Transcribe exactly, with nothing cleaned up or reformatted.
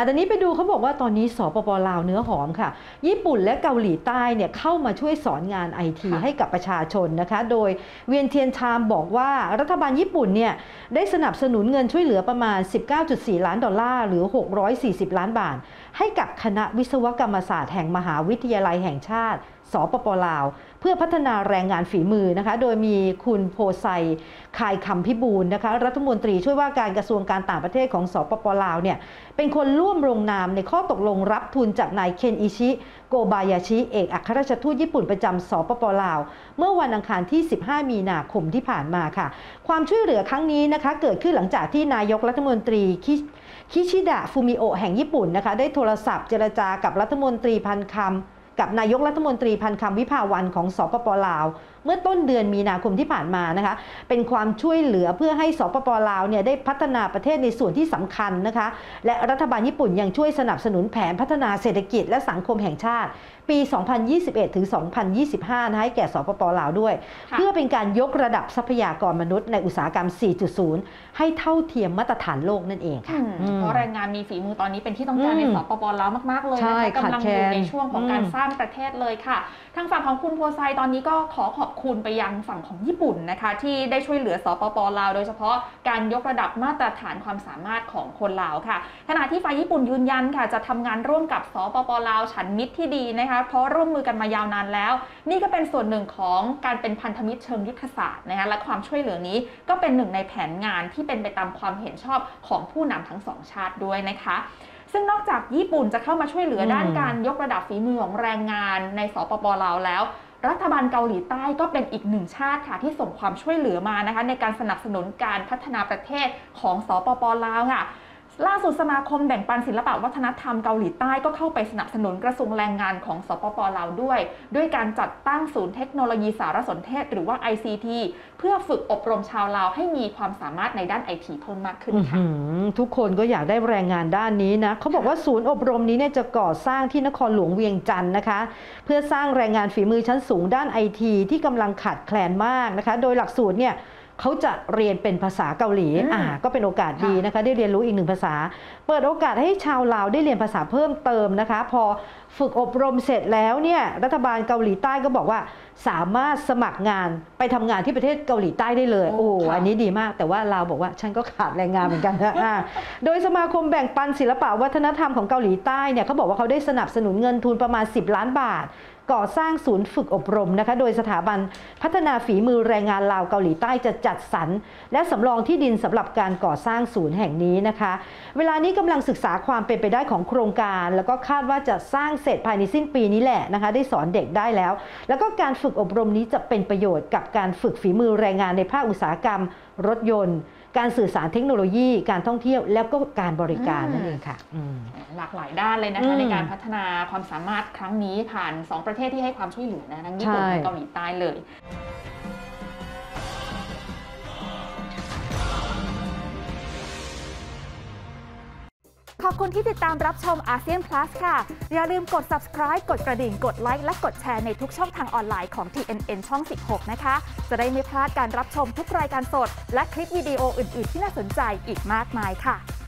อันนี้ไปดูเขาบอกว่าตอนนี้สปป.ลาวเนื้อหอมค่ะญี่ปุ่นและเกาหลีใต้เนี่ยเข้ามาช่วยสอนงานไอทีให้กับประชาชนนะคะโดยเวียนเทียนไทม์บอกว่ารัฐบาลญี่ปุ่นเนี่ยได้สนับสนุนเงินช่วยเหลือประมาณ สิบเก้าจุดสี่ ล้านดอลลาร์หรือหกร้อยสี่สิบล้านบาทให้กับคณะวิศวกรรมศาสตร์แห่งมหาวิทยาลัยแห่งชาติสปป.ลาวเพื่อพัฒนาแรงงานฝีมือนะคะโดยมีคุณโพไซคายคำพิบูลนะคะรัฐมนตรีช่วยว่าการกระทรวงการต่างประเทศของสปป.ลาวเนี่ยเป็นคนร่วมลงนามในข้อตกลงรับทุนจากนายเคนอิชิโกบายาชิเอกอัครราชทูตญี่ปุ่นประจำสปป.ลาวเมื่อวันอังคารที่สิบห้ามีนาคมที่ผ่านมาค่ะความช่วยเหลือครั้งนี้นะคะเกิดขึ้นหลังจากที่นายกรัฐมนตรีคิชิดะฟูมิโอะแห่งญี่ปุ่นนะคะได้โทรศัพท์เจรจากับรัฐมนตรีพันคำกับนายกรัฐมนตรีพันคำวิภาวันของสปป.ลาวเมื่อต้นเดือนมีนาคมที่ผ่านมานะคะเป็นความช่วยเหลือเพื่อให้สปป.ลาวเนี่ยได้พัฒนาประเทศในส่วนที่สำคัญนะคะและรัฐบาลญี่ปุ่นยังช่วยสนับสนุนแผนพัฒนาเศรษฐกิจและสังคมแห่งชาติปี สองพันยี่สิบเอ็ด ถึง สองพันยี่สิบห้า นะให้แก่สปป.ลาวด้วยเพื่อเป็นการยกระดับทรัพยากรมนุษย์ในอุตสาหกรรม สี่จุดศูนย์ ให้เท่าเทียมมาตรฐานโลกนั่นเองค่ะเพราะแรงงานมีฝีมือตอนนี้เป็นที่ต้องการในสปป.ลาวมากๆเลยนะคะกำลังอยู่ในช่วงของการสร้างประเทศเลยค่ะทางฝั่งของคุณโพไซตอนนี้ก็ขอขอบคุณไปยังฝั่งของญี่ปุ่นนะคะที่ได้ช่วยเหลือสปป.ลาวโดยเฉพาะการยกระดับมาตรฐานความสามารถของคนลาวค่ะขณะที่ฝ่ายญี่ปุ่นยืนยันค่ะจะทำงานร่วมกับสปป.ลาวฉันมิตรที่ดีนะคะเพราะร่วมมือกันมายาวนานแล้วนี่ก็เป็นส่วนหนึ่งของการเป็นพันธมิตรเชิงยุทธศาสตร์นะคะและความช่วยเหลือนี้ก็เป็นหนึ่งในแผนงานที่เป็นไปตามความเห็นชอบของผู้นำทั้งสองชาติด้วยนะคะซึ่งนอกจากญี่ปุ่นจะเข้ามาช่วยเหลือด้านการยกระดับฝีมือของแรงงานในสปป.ลาวแล้วรัฐบาลเกาหลีใต้ก็เป็นอีกหนึ่งชาติค่ะที่ส่งความช่วยเหลือมานะคะในการสนับสนุนการพัฒนาประเทศของสปป.ลาวค่ะล่าสุดสมาคมแบ่งปันศิลปวัฒนธรรมเกาหลีใต้ก็เข้าไปสนับสนุนกระทรวงแรงงานของสปป.ลาวด้วยด้วยการจัดตั้งศูนย์เทคโนโลยีสารสนเทศหรือว่า ไอ ซี ที เพื่อฝึกอบรมชาวลาวให้มีความสามารถในด้าน ไอ ที เพิ่มมากขึ้นค่ะทุกคนก็อยากได้แรงงานด้านนี้นะเขาบอกว่าศูนย์อบรมนี้เนี่ยจะก่อสร้างที่นครหลวงเวียงจันทร์นะคะเพื่อสร้างแรงงานฝีมือชั้นสูงด้าน ไอ ที ที่กำลังขาดแคลนมากนะคะโดยหลักสูตรเนี่ยเขาจะเรียนเป็นภาษาเกาหลีอ่าก็เป็นโอกาสดีนะคะได้เรียนรู้อีกหนึ่งภาษาเปิดโอกาสให้ชาวลาวได้เรียนภาษาเพิ่มเติมนะคะพอฝึกอบรมเสร็จแล้วเนี่ยรัฐบาลเกาหลีใต้ก็บอกว่าสามารถสมัครงานไปทำงานที่ประเทศเกาหลีใต้ได้เลยโอ้อันนี้ดีมากแต่ว่าลาวบอกว่าฉันก็ขาดแรงงานเหมือนกันนะโดยสมาคมแบ่งปันศิลปวัฒนธรรมของเกาหลีใต้เนี่ยเขาบอกว่าเขาได้สนับสนุนเงินทุนประมาณสิบล้านบาทก่อสร้างศูนย์ฝึกอบรมนะคะโดยสถาบันพัฒนาฝีมือแรงงานลาวเกาหลีใต้จะจัดสรรและสำรองที่ดินสำหรับการก่อสร้างศูนย์แห่งนี้นะคะเวลานี้กำลังศึกษาความเป็นไปได้ของโครงการแล้วก็คาดว่าจะสร้างเสร็จภายในสิ้นปีนี้แหละนะคะได้สอนเด็กได้แล้วแล้วก็การฝึกอบรมนี้จะเป็นประโยชน์กับการฝึกฝีมือแรงงานในภาคอุตสาหกรรมรถยนต์การสื่อสารเทคโนโลยีการท่องเที่ยวแล้วก็การบริการนั่นเองค่ะหลากหลายด้านเลยนะคะในการพัฒนาความสามารถครั้งนี้ผ่านสองประเทศที่ให้ความช่วยเหลือนะทั้งญี่ปุ่นและเกาหลีใต้เลยขอบคุณที่ติดตามรับชมอาเซียน Plus ค่ะอย่าลืมกด Subscribe กดกระดิ่งกดไลค์และกดแชร์ในทุกช่องทางออนไลน์ของ ที เอ็น เอ็น ช่อง สิบหก นะคะจะได้ไม่พลาดการรับชมทุกรายการสดและคลิปวิดีโออื่นๆที่น่าสนใจอีกมากมายค่ะ